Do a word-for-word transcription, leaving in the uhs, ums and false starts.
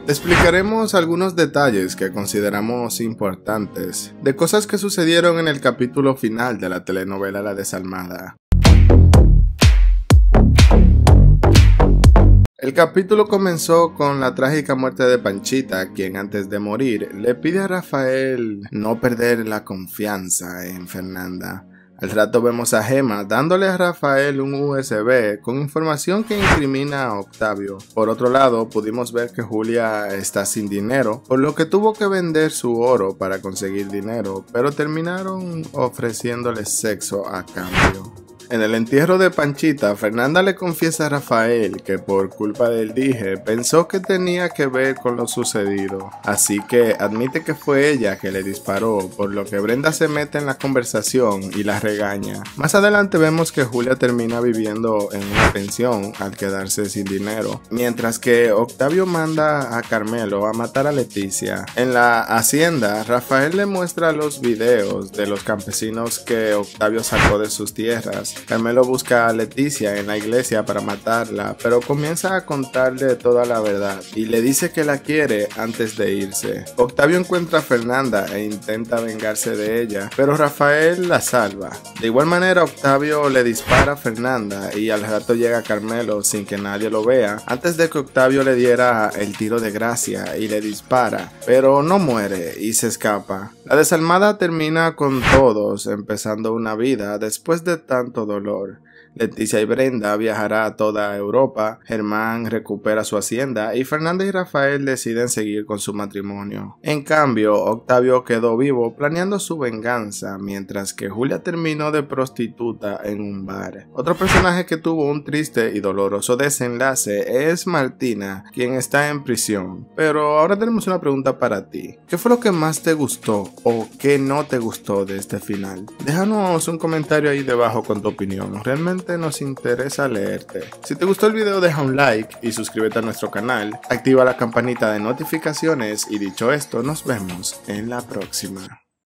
Explicaremos algunos detalles que consideramos importantes de cosas que sucedieron en el capítulo final de la telenovela La Desalmada. El capítulo comenzó con la trágica muerte de Panchita, quien antes de morir le pide a Rafael no perder la confianza en Fernanda. Al rato vemos a Gemma dándole a Rafael un U S B con información que incrimina a Octavio. Por otro lado, pudimos ver que Julia está sin dinero, por lo que tuvo que vender su oro para conseguir dinero, pero terminaron ofreciéndole sexo a cambio. En el entierro de Panchita, Fernanda le confiesa a Rafael que por culpa del dije pensó que tenía que ver con lo sucedido, así que admite que fue ella que le disparó, por lo que Brenda se mete en la conversación y la regaña. Más adelante vemos que Julia termina viviendo en una pensión al quedarse sin dinero, mientras que Octavio manda a Carmelo a matar a Leticia. En la hacienda, Rafael le muestra los videos de los campesinos que Octavio sacó de sus tierras. Carmelo busca a Leticia en la iglesia para matarla, pero comienza a contarle toda la verdad y le dice que la quiere antes de irse. Octavio encuentra a Fernanda e intenta vengarse de ella, pero Rafael la salva. De igual manera, Octavio le dispara a Fernanda y al rato llega Carmelo sin que nadie lo vea, antes de que Octavio le diera el tiro de gracia y le dispara, pero no muere y se escapa. La Desalmada termina con todos empezando una vida después de tanto dolor. Leticia y Brenda viajarán a toda Europa, Germán recupera su hacienda y Fernanda y Rafael deciden seguir con su matrimonio. En cambio, Octavio quedó vivo planeando su venganza, mientras que Julia terminó de prostituta en un bar. Otro personaje que tuvo un triste y doloroso desenlace es Martina, quien está en prisión. Pero ahora tenemos una pregunta para ti. ¿Qué fue lo que más te gustó o qué no te gustó de este final? Déjanos un comentario ahí debajo con tu opinión. Realmente nos interesa leerte. Si te gustó el video, deja un like y suscríbete a nuestro canal, activa la campanita de notificaciones y dicho esto, nos vemos en la próxima.